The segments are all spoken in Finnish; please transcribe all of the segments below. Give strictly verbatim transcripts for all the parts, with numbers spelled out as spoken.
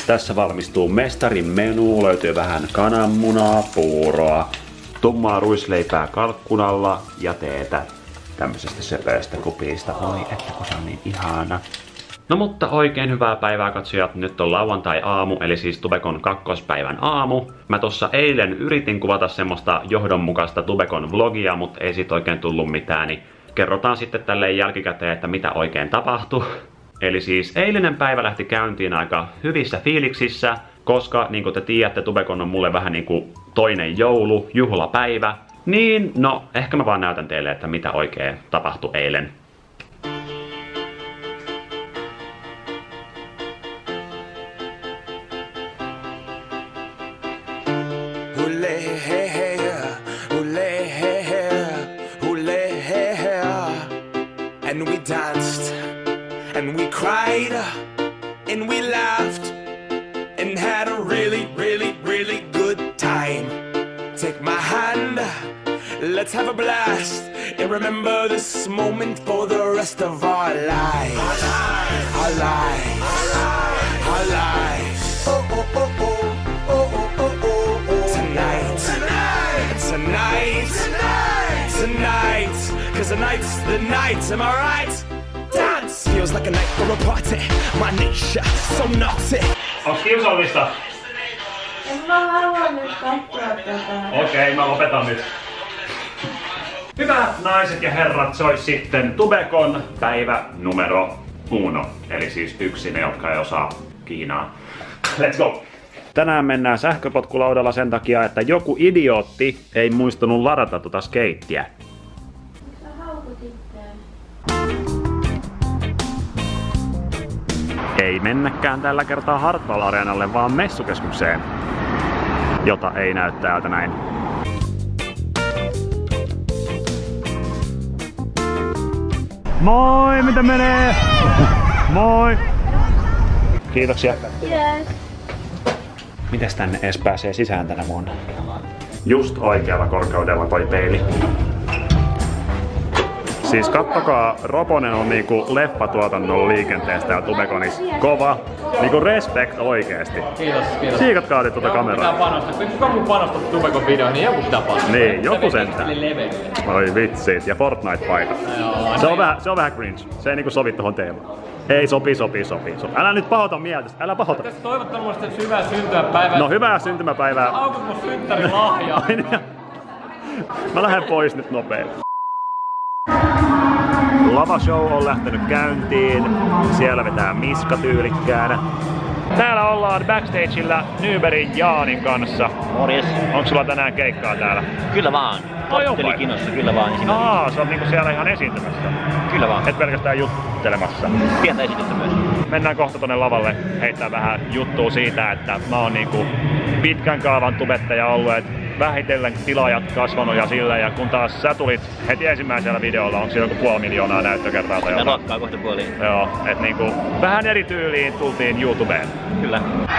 Tässä valmistuu mestarin menu, löytyy vähän kananmunaa, puuroa, tummaa ruisleipää kalkkunalla ja teetä tämmöisestä söpöistä kupista. Oi, että kun se on niin ihana. No mutta oikein hyvää päivää katsojat, nyt on lauantai-aamu, eli siis Tubekon kakkospäivän aamu. Mä tossa eilen yritin kuvata semmoista johdonmukaista Tubekon vlogia, mutta ei sit oikein tullut mitään, niin kerrotaan sitten tälleen jälkikäteen, että mitä oikein tapahtui. Eli siis eilinen päivä lähti käyntiin aika hyvissä fiiliksissä, koska niin kuin te tiedätte, Tubekon on mulle vähän niinku toinen joulu, juhlapäivä. Niin, no, ehkä mä vaan näytän teille, että mitä oikein tapahtui eilen. And we danced, and we cried, and we laughed, and had a really, really, really good time. Take my hand, let's have a blast, and remember this moment for the rest of our lives. Our lives, our lives. Oh, oh, oh, oh, oh, oh, oh, oh. Tonight, tonight, tonight, tonight, tonight. Cause tonight's the night, am I right? Dance! Feels like a night for a party. My nature, so naughty. Onks kiusallista? En mä halua nyt katsoa tätä. Okei, okay, mä lopetan nyt. Hyvät naiset ja herrat, se olisi sitten Tubekon päivä numero uno. Eli siis yksi ne, jotka ei osaa kiinaa. Let's go! Tänään mennään sähköpotkulaudalla sen takia, että joku idiootti ei muistanut ladata tota skeittiä. Ei mennäkään tällä kertaa Hartwall Areenalle, vaan messukeskukseen, jota ei näy täältä näin. Moi, mitä menee? Moi! Kiitoksia. Yes. Mites tänne edes pääsee sisään tänä vuonna? Just oikealla korkeudella toi peili. Siis kattokaa, Roponen on niinku leffatuotannon liikenteestä ja Tubekonissa kova. Niinku respect oikeesti. Kiitos, kiitos. Siikatkaa te tuota kameraa. Pitää panostaa. Kuka mun panostaa Tubekon videoihin, niin joku pitää panostaa. Niin, joku sentään. Levelille. Oi vitsit, ja Fortnite-paikat. Se on vähän, se on vähän cringe. Se ei niinku sovi tohon teemaan. Ei, sopii, sopii, sopii, sopii. Älä nyt pahota mieltä, älä pahota. Tässä toivottanut mulle hyvää syntymäpäivää. No hyvää syntymäpäivää. Aukut mun synttärilahjaa. Mä lähden pois nyt nopein. Lava show on lähtenyt käyntiin. Siellä vetää Miska tyylikkäänä. Täällä ollaan backstageilla Nybergin Jaanin kanssa. Morjes. Onko sulla tänään keikkaa täällä? Kyllä vaan. Korttelikinossa, kyllä vaan esimerkiksi. Aa, sä oot niinku siellä ihan esiintymässä. Kyllä vaan. Et pelkästään juttelemassa. Pientä esitystä myös. Mennään kohta tonne lavalle heittää vähän juttua siitä, että mä oon niinku pitkän kaavan tubettaja ollut, et vähitellen tilaajat kasvanut ja sillä, ja kun taas sä tulit heti ensimmäisellä videolla, onko siinä joku puoli miljoonaa näyttökertaa tai jotain? Luokkaa kohta puoliin. Joo, et niinku vähän eri tyyliin tultiin YouTubeen. Kyllä.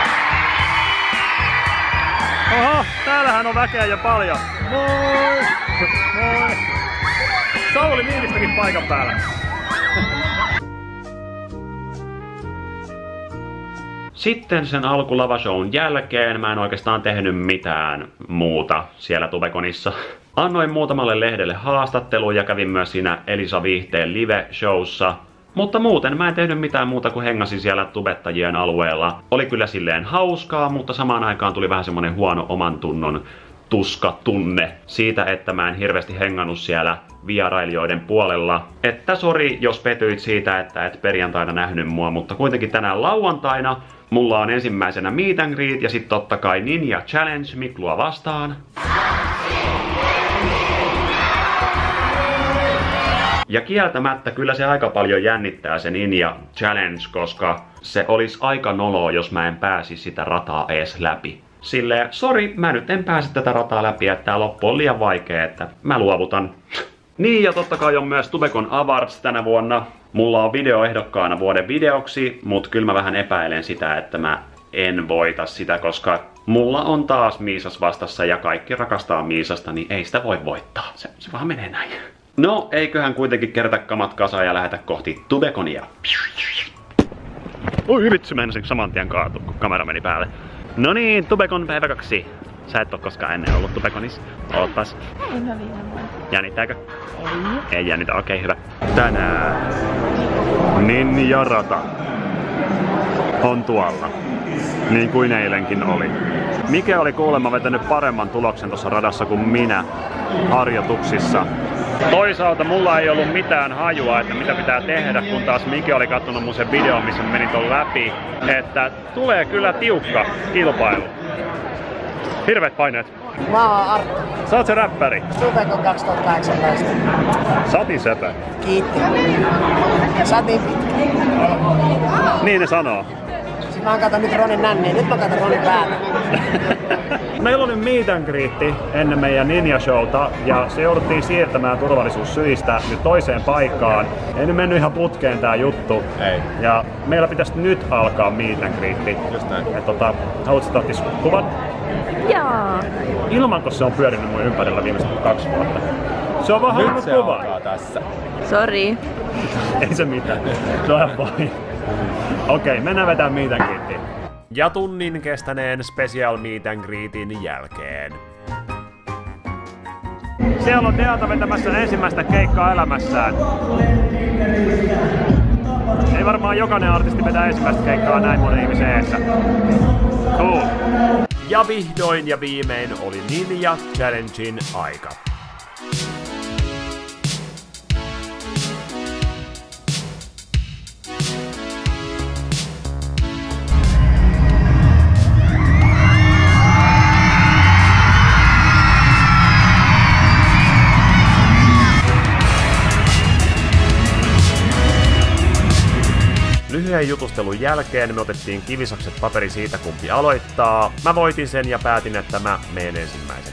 Oho, täällähän on väkeä jo paljon. Moi! Moi! Sauli Niinistäkin paikan päällä. Sitten sen alkulavashown jälkeen mä en oikeastaan tehnyt mitään muuta siellä Tubekonissa. Annoin muutamalle lehdelle haastattelun ja kävin myös siinä Elisa Viihteen live-showssa. Mutta muuten mä en tehnyt mitään muuta kuin hengasin siellä tubettajien alueella. Oli kyllä silleen hauskaa, mutta samaan aikaan tuli vähän semmonen huono oman tunnon tuskatunne siitä, että mä en hirveästi hengannut siellä vierailijoiden puolella. Että sori, jos petyit siitä, että et perjantaina nähnyt mua, mutta kuitenkin tänään lauantaina mulla on ensimmäisenä meet and greet ja sit totta kai Ninja Challenge Miklua vastaan. Ja kieltämättä kyllä se aika paljon jännittää se Ninja Challenge, koska se olisi aika noloa, jos mä en pääsisi sitä rataa ees läpi. Silleen, sori, mä nyt en pääse tätä rataa läpi, että tää loppu on liian vaikea, että mä luovutan. Niin, ja totta kai on myös Tubekon Awards tänä vuonna. Mulla on videoehdokkaana vuoden videoksi, mut kyllä mä vähän epäilen sitä, että mä en voita sitä, koska mulla on taas Miisas vastassa ja kaikki rakastaa Miisasta, niin ei sitä voi voittaa. Se, se vaan menee näin. No, eiköhän kuitenkin kerätä kamat kasaan ja lähetä kohti Tubekonia. Ui vitsi, meinasin saman tien kaatua, kun kamera meni päälle. No niin, Tubekon päivä kaksi. Sä et oo koskaan ennen ollut Tubekonissa. Ootpas. Ihan viime vuonna. Jännittääkö? Ei. Ei jännitä, okei okay, hyvä. Tänään Ninja Rata on tuolla. Niin kuin eilenkin oli. Mike oli kuulemma vetänyt paremman tuloksen tuossa radassa kuin minä harjoituksissa. Toisaalta mulla ei ollut mitään hajua, että mitä pitää tehdä, kun taas Mike oli kattonut mun sen videon, missä menin ton läpi. Että tulee kyllä tiukka kilpailu. Hirveet paineet. Mä oon Arttu. Sä oot se räppäri. Tubekon kaksituhattakahdeksantoista. Satin sepä. Kiitti. Ja satin pitkä. Niin ne sanoo. Sitten mä katon nyt Ronin nänniä, nyt mä katon Ronin päätä. Meillä oli meet and greet ennen meidän Ninja-showta ja se jouduttiin siirtämään turvallisuussyistä nyt toiseen paikkaan. Ei nyt mennyt ihan putkeen tää juttu. Ei. Ja meillä pitäisi nyt alkaa meet and greet. Just näin. Et tota, haluatko ottaa kuvan? Jaa. Ilmanko se on pyörinyt mun ympärillä viimeiset kaksi vuotta? Se on vaan halunnut kuvan. tässä. Sori. Ei se mitään. Se on ihan fine. Okei, okay, mennään vetään meet and greetiin. Ja tunnin kestäneen special meet and greetin jälkeen. Siellä on Deata vetämässä ensimmäistä keikkaa elämässään. Ei varmaan jokainen artisti vetää ensimmäistä keikkaa näin monen ihmisen eessä. Cool. Ja vihdoin ja viimein oli Ninja Challengein aika. Lyhyen jutustelun jälkeen me otettiin kivisakset paperi siitä kumpi aloittaa. Mä voitin sen ja päätin, että mä menen ensimmäisenä.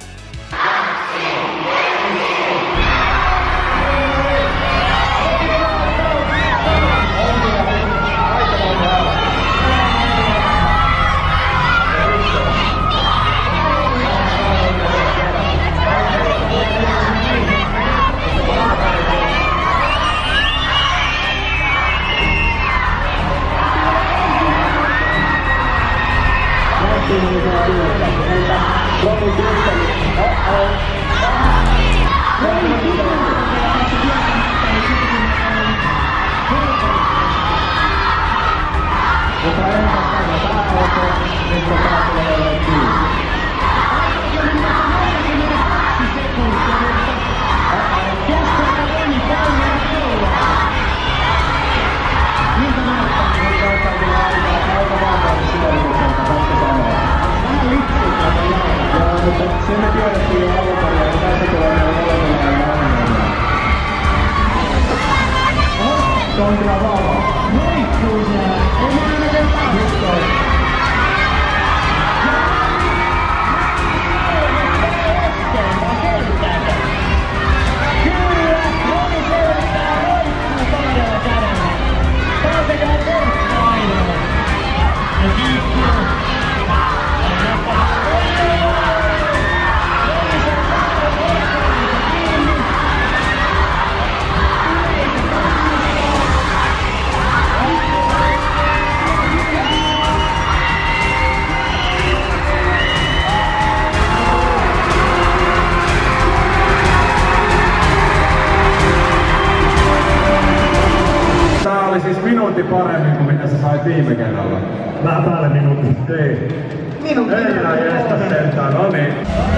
Siis minuutti paremmin kuin mitä sä sait viime kerralla. Vähän päälle minuutti. Ei. Minuutti. Ei enää jestä sentään. No niin.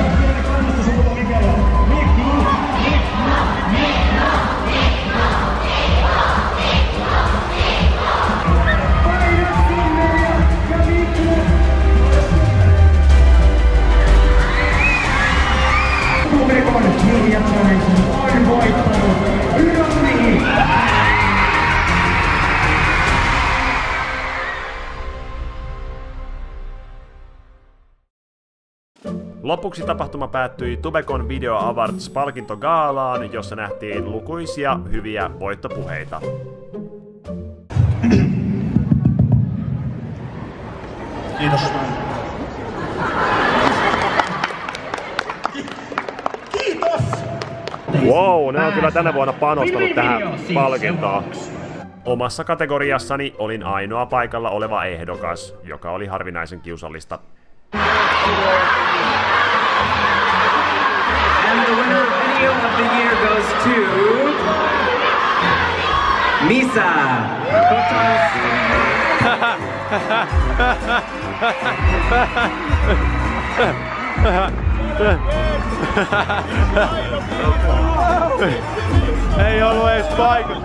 Tubekon Ninja Challenge on voittanut Ronni! Lopuksi tapahtuma päättyi Tubekon Video Awards -palkintogaalaan, jossa nähtiin lukuisia hyviä voittopuheita. Kiitos. Kiitos! Wow, ne on kyllä tänä vuonna panostanut tähän palkintoon. Omassa kategoriassani olin ainoa paikalla oleva ehdokas, joka oli harvinaisen kiusallista. And the winner of video of the year goes to Misa. Ei ollut edes paikalla.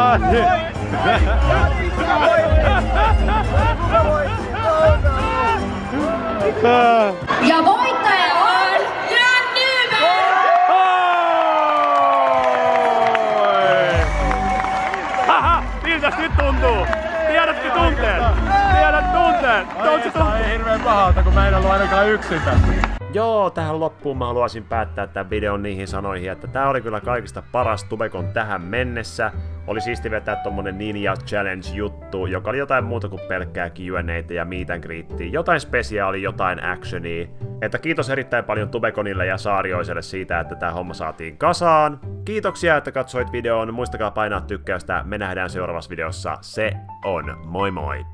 Ja voittaja on Jan Nyberg! Haha, miltä nyt tuntuu? Tiedätkö tunteen? Tiedät tunteen? Tämä ei hirveen pahalta, kun mä en ollut ainakaan yksin tässä. Joo, tähän loppuun mä haluaisin päättää tämän videon niihin sanoihin, että tää oli kyllä kaikista paras Tubecon tähän mennessä. Oli siisti vetää tommonen Ninja Challenge-juttu, joka oli jotain muuta kuin pelkkää Q and A:tä ja meet and greetia, jotain spesiaalia, jotain actionia. Että kiitos erittäin paljon Tubeconille ja Saarioiselle siitä, että tää homma saatiin kasaan. Kiitoksia, että katsoit videon, muistakaa painaa tykkäystä, me nähdään seuraavassa videossa, se on moi moi!